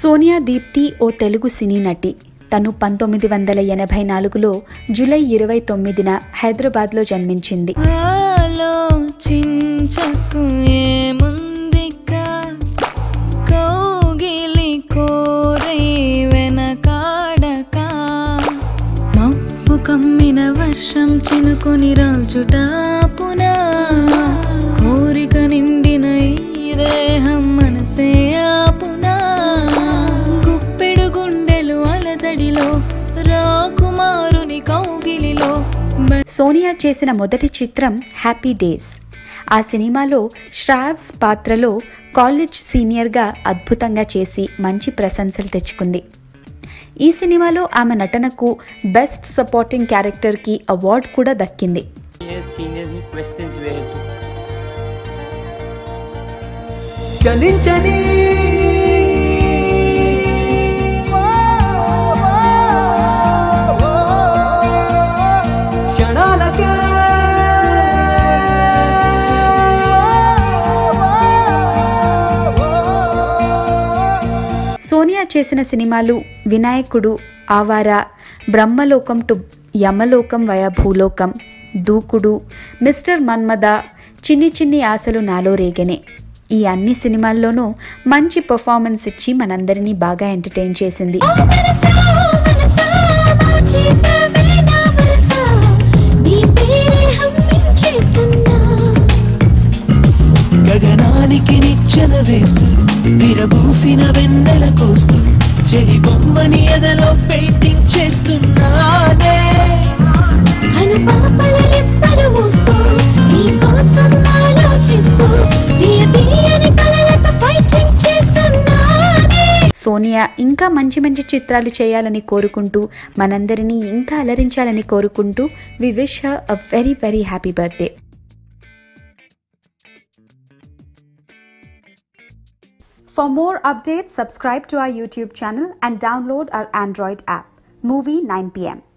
సోనియా దీప్తి ఓ తెలుగు సినీ నటి. తను 1984లో జూలై 29న హైదరాబాద్లో జన్మించింది. కమ్మిన వర్షం చినుకొని రాల్చుట పునా కోరిక నిండిన ఈ దేహం మనసే ఆపునా గుప్పెడు గుండెలు అలజడిలో రాకుమారుని కౌగిలిలో. సోనియా చేసిన మొదటి చిత్రం హ్యాపీ డేస్. ఆ సినిమాలో శ్రావ్స్ పాత్రలో కాలేజ్ సీనియర్గా అద్భుతంగా చేసి మంచి ప్రశంసలు తెచ్చుకుంది. ఈ సినిమాలో ఆమె నటనకు బెస్ట్ సపోర్టింగ్ క్యారెక్టర్కి అవార్డు కూడా దక్కింది. సోనియా చేసిన సినిమాలు Vinayakudu, Awara, Brahmalokam to Yamalokam via Bhulokam, Dookudu, mister Manmadha, చిన్ని చిన్ని ఆశలు నాలో రేగెనే. ఈ అన్ని సినిమాల్లోనూ మంచి పర్ఫార్మెన్స్ ఇచ్చి మనందరినీ బాగా ఎంటర్టైన్ చేసింది. గగనానికి నిచ్చెన వేస్తూ విరబూసిన వెన్నెల కోస్తూ చెలి బొమ్మని ఎదలో పెయింటింగ్ చేస్తున్నానే. కనుపాపల రెప్పలు మూస్తూ నీ కోసం ఆలోచిస్తూ తీయని కలలతో ఫైటింగ్ చేస్తున్నానే. సోనియా ఇంకా మంచి మంచి చిత్రాలు చేయాలని కోరుకుంటూ మనందరినీ ఇంకా అలరించాలని కోరుకుంటూ we wish her a very very happy birthday. For more updates, subscribe to our YouTube channel and download our Android app, Movie 9 PM.